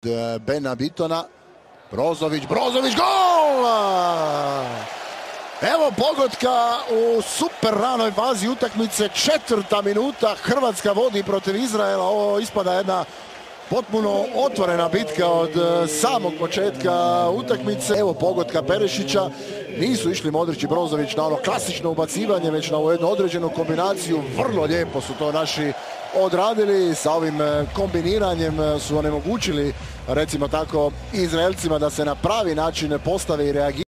Bena Bitona. Brozović, gol! Evo pogotka u super ranoj fazi utakmice, 4. minuta, Hrvatska vodi protiv Izraela. Ovo ispada jedna potpuno otvorena bitka od samog početka utakmice. Evo pogotka Perešića, nisu išli Modrić i Brozović na ono klasično ubacivanje, već na ovu jednu određenu kombinaciju. Vrlo lijepo su to naši odradili, sa ovim kombiniranjem su onemogućili, recimo tako, Izraelcima da se na pravi način postave i reagiraju.